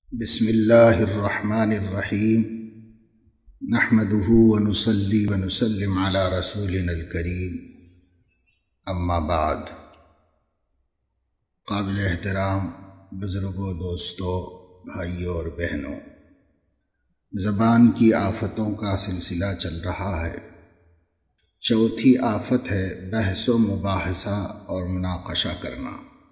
بسم اللہ الرحمن الرحیم نحمدہ ونصلی ونسلم علی رسولنا الکریم اما بعد۔ قابل احترام بزرگوں، دوستوں، بھائیوں اور بہنوں، زبان کی آفتوں کا سلسلہ چل رہا ہے۔ چوتھی آفت ہے بحث و مباحثہ اور مناقشہ کرنا۔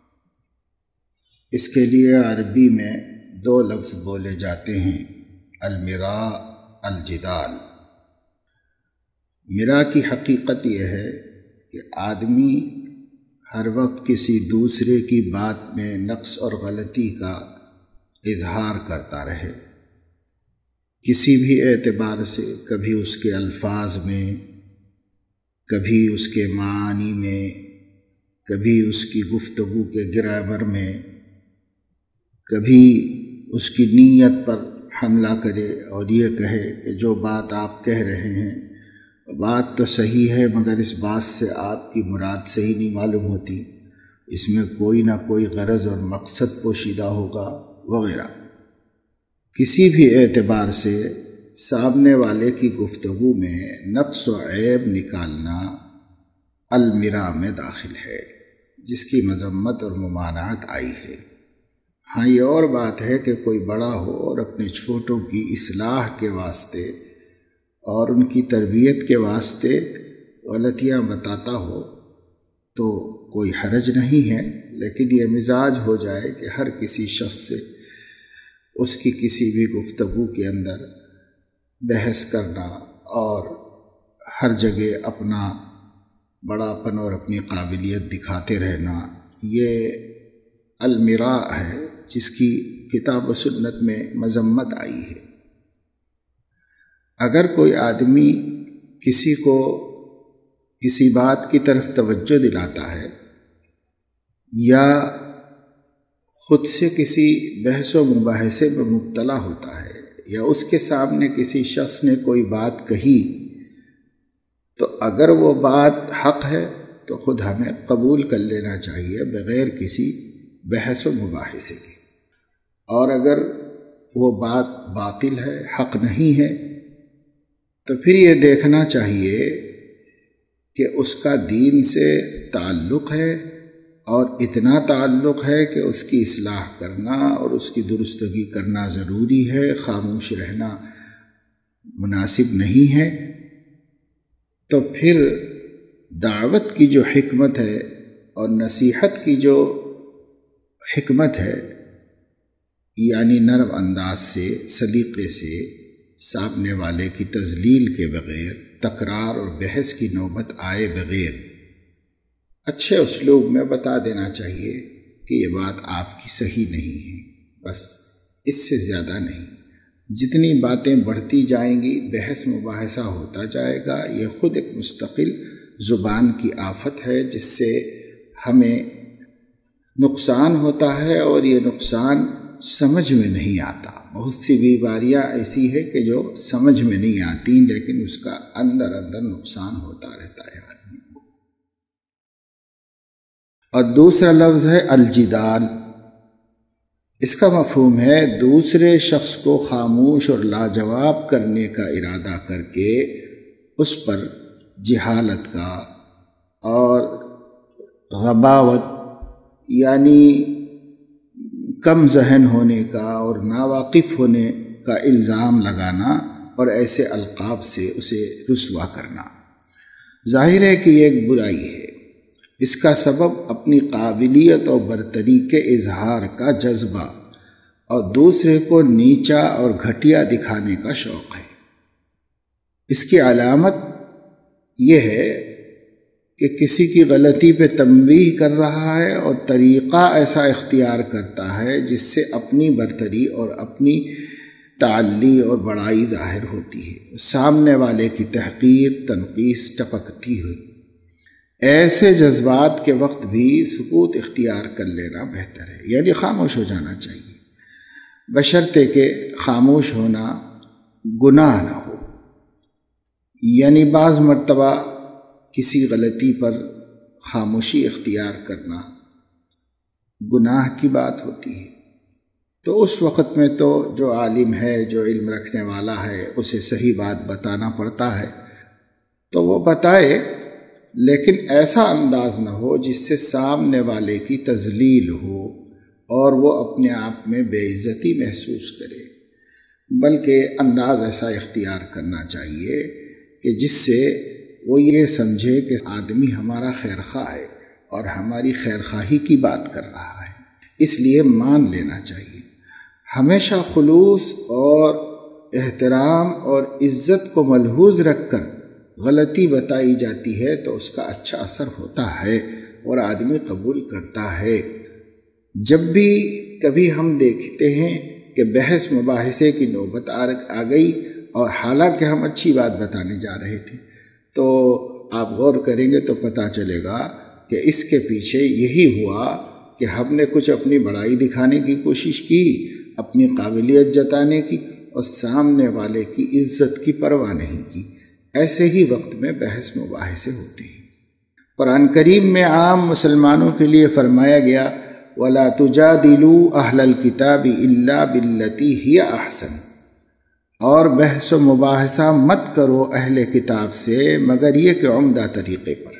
اس کے لیے عربی میں دو لفظ بولے جاتے ہیں، المراء، الجدال۔ مرا کی حقیقت یہ ہے کہ آدمی ہر وقت کسی دوسرے کی بات میں نقص اور غلطی کا اظہار کرتا رہے، کسی بھی اعتبار سے، کبھی اس کے الفاظ میں، کبھی اس کے معانی میں، کبھی اس کی گفتگو کے گرامر میں، کبھی اس کی نیت پر حملہ کرے اور یہ کہے کہ جو بات آپ کہہ رہے ہیں بات تو صحیح ہے، مگر اس بات سے آپ کی مراد صحیح نہیں معلوم ہوتی، اس میں کوئی نہ کوئی غرض اور مقصد پوشیدہ ہوگا وغیرہ۔ کسی بھی اعتبار سے سامنے والے کی گفتگو میں نقص و عیب نکالنا المراء میں داخل ہے، جس کی مذمت اور ممانعت آئی ہے۔ ہاں، یہ اور بات ہے کہ کوئی بڑا ہو اور اپنے چھوٹوں کی اصلاح کے واسطے اور ان کی تربیت کے واسطے غلطیاں بتاتا ہو تو کوئی حرج نہیں ہے، لیکن یہ مزاج ہو جائے کہ ہر کسی شخص سے اس کی کسی بھی گفتگو کے اندر بحث کرنا اور ہر جگہ اپنا بڑاپن اور اپنی قابلیت دکھاتے رہنا، یہ المراء ہے جس کی کتاب و سنت میں مذمت آئی ہے۔ اگر کوئی آدمی کسی کو کسی بات کی طرف توجہ دلاتا ہے یا خود سے کسی بحث و مباحثے میں مبتلا ہوتا ہے یا اس کے سامنے کسی شخص نے کوئی بات کہی، تو اگر وہ بات حق ہے تو خود ہمیں قبول کر لینا چاہیے بغیر کسی بحث و مباحثے کے، اور اگر وہ بات باطل ہے، حق نہیں ہے، تو پھر یہ دیکھنا چاہیے کہ اس کا دین سے تعلق ہے اور اتنا تعلق ہے کہ اس کی اصلاح کرنا اور اس کی درستگی کرنا ضروری ہے، خاموش رہنا مناسب نہیں ہے۔ تو پھر دعوت کی جو حکمت ہے اور نصیحت کی جو حکمت ہے، یعنی نرم انداز سے، سلیقے سے، سامنے والے کی تذلیل کے بغیر، تکرار اور بحث کی نوبت آئے بغیر اچھے اسلوب میں بتا دینا چاہیے کہ یہ بات آپ کی صحیح نہیں ہے، بس اس سے زیادہ نہیں۔ جتنی باتیں بڑھتی جائیں گی، بحث مباحثہ ہوتا جائے گا، یہ خود ایک مستقل زبان کی آفت ہے جس سے ہمیں نقصان ہوتا ہے، اور یہ نقصان سمجھ میں نہیں آتا۔ بہت سی بیماریاں ایسی ہے کہ جو سمجھ میں نہیں آتی، لیکن اس کا اندر نقصان ہوتا رہتا ہے آدمی کو۔ اور دوسرا لفظ ہے الجدال۔ اس کا مفہوم ہے دوسرے شخص کو خاموش اور لاجواب کرنے کا ارادہ کر کے اس پر جہالت کا اور غباوت یعنی کم ذہن ہونے کا اور ناواقف ہونے کا الزام لگانا اور ایسے القاب سے اسے رسوا کرنا۔ ظاہر ہے کہ یہ ایک برائی ہے۔ اس کا سبب اپنی قابلیت اور برتری کے اظہار کا جذبہ اور دوسرے کو نیچا اور گھٹیا دکھانے کا شوق ہے۔ اس کی علامت یہ ہے کہ کسی کی غلطی پہ تنبیہ کر رہا ہے اور طریقہ ایسا اختیار کرتا ہے جس سے اپنی برتری اور اپنی تعلی اور بڑائی ظاہر ہوتی ہے، سامنے والے کی تحقیر، تنقیص ٹپکتی ہوئی۔ ایسے جذبات کے وقت بھی سکوت اختیار کر لینا بہتر ہے، یعنی خاموش ہو جانا چاہیے، بشرطے کہ خاموش ہونا گناہ نہ ہو۔ یعنی بعض مرتبہ کسی غلطی پر خاموشی اختیار کرنا گناہ کی بات ہوتی ہے، تو اس وقت میں تو جو عالم ہے، جو علم رکھنے والا ہے، اسے صحیح بات بتانا پڑتا ہے تو وہ بتائے، لیکن ایسا انداز نہ ہو جس سے سامنے والے کی تذلیل ہو اور وہ اپنے آپ میں بے عزتی محسوس کرے، بلکہ انداز ایسا اختیار کرنا چاہیے کہ جس سے وہ یہ سمجھے کہ آدمی ہمارا خیر خواہ ہے اور ہماری خیر خواہی کی بات کر رہا ہے، اس لیے مان لینا چاہیے۔ ہمیشہ خلوص اور احترام اور عزت کو ملحوظ رکھ کر غلطی بتائی جاتی ہے تو اس کا اچھا اثر ہوتا ہے اور آدمی قبول کرتا ہے۔ جب بھی کبھی ہم دیکھتے ہیں کہ بحث مباحثے کی نوبت آ گئی اور حالانکہ ہم اچھی بات بتانے جا رہے تھے، تو آپ غور کریں گے تو پتہ چلے گا کہ اس کے پیچھے یہی ہوا کہ ہم نے کچھ اپنی بڑائی دکھانے کی کوشش کی، اپنی قابلیت جتانے کی، اور سامنے والے کی عزت کی پرواہ نہیں کی۔ ایسے ہی وقت میں بحث مباحثے ہوتے ہیں۔ قرآن کریم میں عام مسلمانوں کے لیے فرمایا گیا وَلَا تُجَادِلُوا أَهْلَ الْكِتَابِ إِلَّا بِالَّتِي هِيَ أَحْسَنُ، اور بحث و مباحثہ مت کرو اہل کتاب سے مگر یہ کہ عمدہ طریقے پر۔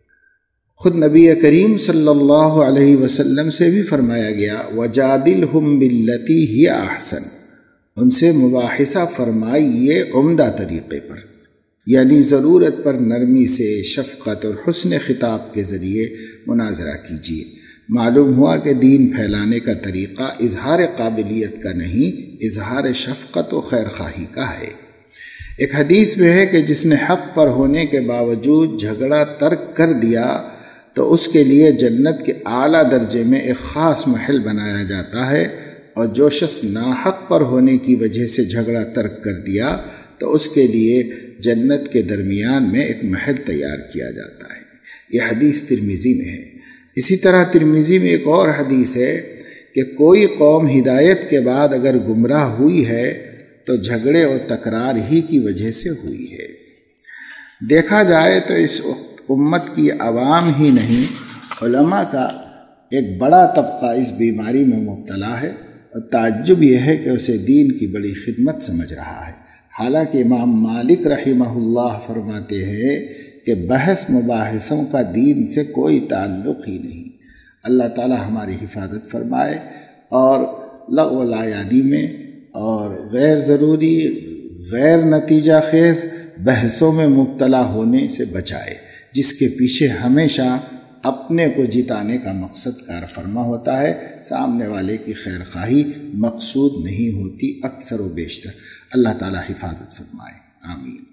خود نبی کریم صلی اللہ علیہ وسلم سے بھی فرمایا گیا وَجَادِلْهُمْ بِالَّتِي هِيَ أَحْسَنُ، ان سے مباحثہ فرمائیے عمدہ طریقے پر، یعنی ضرورت پر نرمی سے، شفقت اور حسن خطاب کے ذریعے مناظرہ کیجیے۔ معلوم ہوا کہ دین پھیلانے کا طریقہ اظہار قابلیت کا نہیں، اظہار شفقت و خیر خواہی کا ہے۔ ایک حدیث میں ہے کہ جس نے حق پر ہونے کے باوجود جھگڑا ترک کر دیا تو اس کے لیے جنت کے اعلیٰ درجے میں ایک خاص محل بنایا جاتا ہے، اور جو شخص ناحق پر ہونے کی وجہ سے جھگڑا ترک کر دیا تو اس کے لیے جنت کے درمیان میں ایک محل تیار کیا جاتا ہے۔ یہ حدیث ترمذی میں ہے۔ اسی طرح ترمذی میں ایک اور حدیث ہے کہ کوئی قوم ہدایت کے بعد اگر گمراہ ہوئی ہے تو جھگڑے اور تکرار ہی کی وجہ سے ہوئی ہے۔ دیکھا جائے تو اس امت کی عوام ہی نہیں، علماء کا ایک بڑا طبقہ اس بیماری میں مبتلا ہے، اور تعجب یہ ہے کہ اسے دین کی بڑی خدمت سمجھ رہا ہے۔ حالانکہ امام مالک رحمہ اللہ فرماتے ہیں کہ بحث مباحثوں کا دین سے کوئی تعلق ہی نہیں۔ اللہ تعالی ہماری حفاظت فرمائے اور لغو الایادی میں اور غیر ضروری، غیر نتیجہ خیز بحثوں میں مبتلا ہونے سے بچائے، جس کے پیچھے ہمیشہ اپنے کو جتانے کا مقصد کار فرما ہوتا ہے، سامنے والے کی خیر خواہی مقصود نہیں ہوتی اکثر و بیشتر۔ اللہ تعالی حفاظت فرمائے، آمین۔